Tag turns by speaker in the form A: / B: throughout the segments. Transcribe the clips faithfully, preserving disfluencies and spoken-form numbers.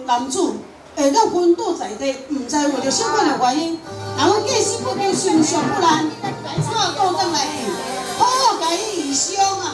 A: 男主会当昏倒在地，唔知为着什么的原因，人阮计死不救，心上不难，来请告状来去，好好甲伊医伤啊！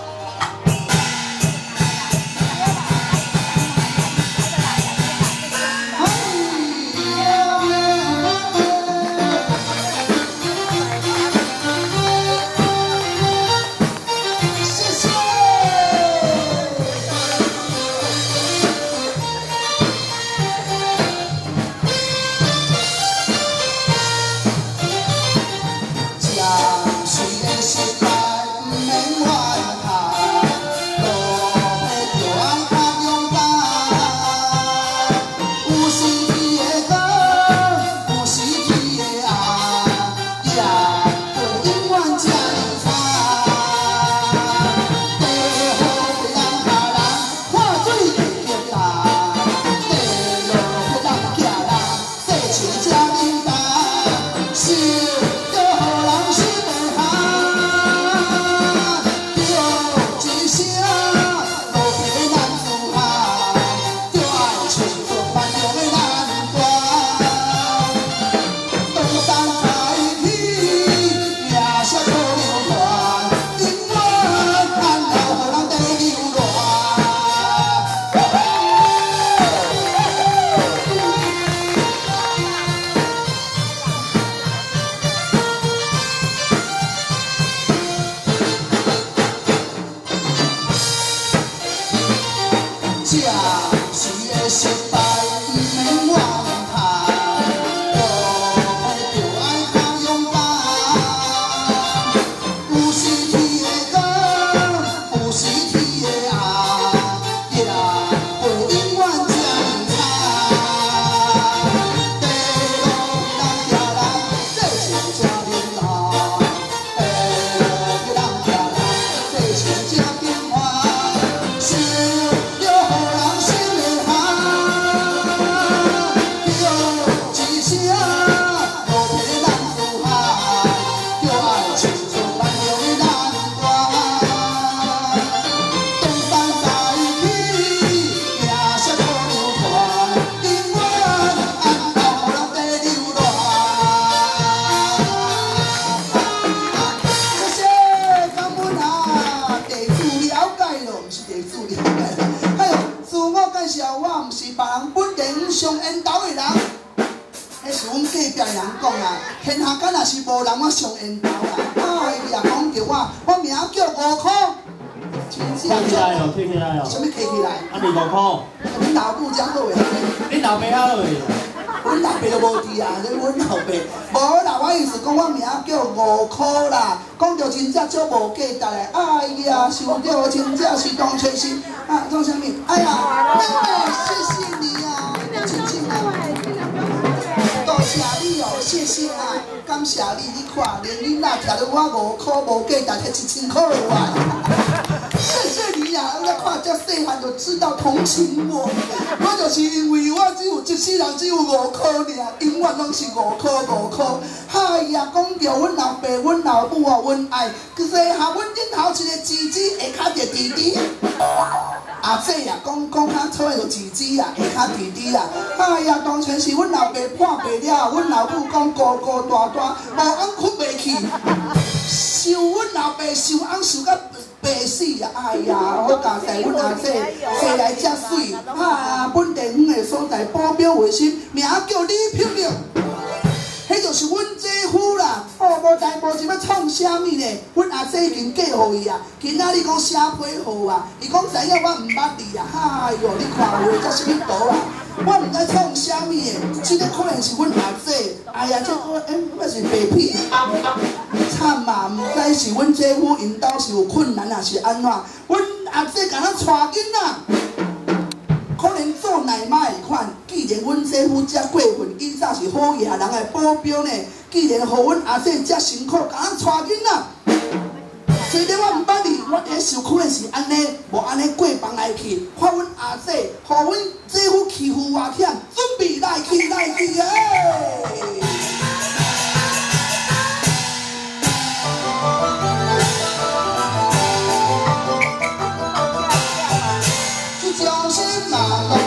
B: 上缘投的人，迄是阮隔壁人讲啊。天下间若是无人，我上缘投啦。哎呀，讲着我，我名叫五块。
C: 客起来咯，客起来哦。
B: 什么客起来？
C: 啊，二五块。
B: 恁老母才好诶。
C: 恁老爸好诶。
B: 阮老爸都无伫啊，这阮老爸。无啦，我意思讲我名叫五块啦。讲着真正足无价值诶。哎呀，想着真正是当初是啊，做啥物？哎呀，妹妹，谢谢你啊，亲亲啊。 多谢你哦，谢谢啊，感谢你！你看，连囡仔听到我五块无价值，摕一千块来，谢谢你啊！我看这细汉就知道同情我，我就是因为我只有一世人只有五块尔，永远拢是五块五块。哎呀，讲着阮老爸、阮老母啊，阮爱，可是下阮顶头一个姊姊下骹着弟弟。 阿姐啊，讲讲较错就姊姊啊，下骹弟弟啊。哎呀，当初是阮老爸破病了，阮老母讲孤孤单单，无安困袂去，受阮老爸受安受到病死啊！哎呀，好加在阮阿姐生来遮水，啊，本地远的所在保镖卫生，名叫李漂亮。 迄就是阮姐夫啦，哦，无代无志要创啥物呢？阮阿姐已经嫁互伊啊，今仔日讲写批号啊，伊讲知影我毋捌你啊，哎哟，你看话这什么图啊？我毋知创啥物的，这个可能是阮阿姐，哎呀，这个哎，那是白屁，惨啊！毋知是阮姐夫因兜是有困难还是安怎？阮阿姐甲咱带囡仔。 可能做奶妈会款，既然阮姐夫遮过分，伊早是好野人的保镖呢。既然互阮阿姐遮辛苦，甲咱带囡仔，虽然我毋捌你，我伫想可能是安尼，无安尼过房来去，看阮阿姐，互阮姐夫欺负我忝，准备来去来去啊！一种心嘛。